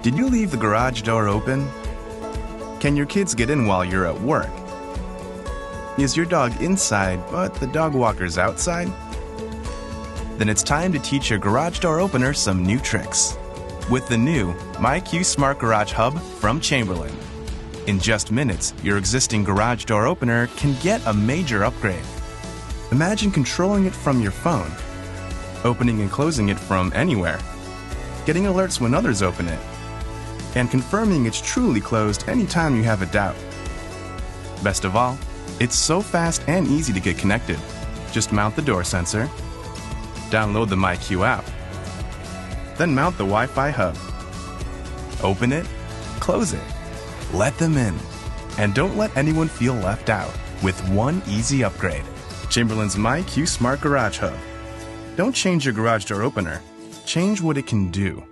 Did you leave the garage door open? Can your kids get in while you're at work? Is your dog inside, but the dog walker's outside? Then it's time to teach your garage door opener some new tricks with the new MyQ Smart Garage Hub from Chamberlain. In just minutes, your existing garage door opener can get a major upgrade. Imagine controlling it from your phone, opening and closing it from anywhere, getting alerts when others open it, and confirming it's truly closed anytime you have a doubt. Best of all, it's so fast and easy to get connected. Just mount the door sensor, download the MyQ app, then mount the Wi-Fi hub. Open it, close it, let them in, and don't let anyone feel left out with one easy upgrade. Chamberlain's MyQ Smart Garage Hub. Don't change your garage door opener, change what it can do.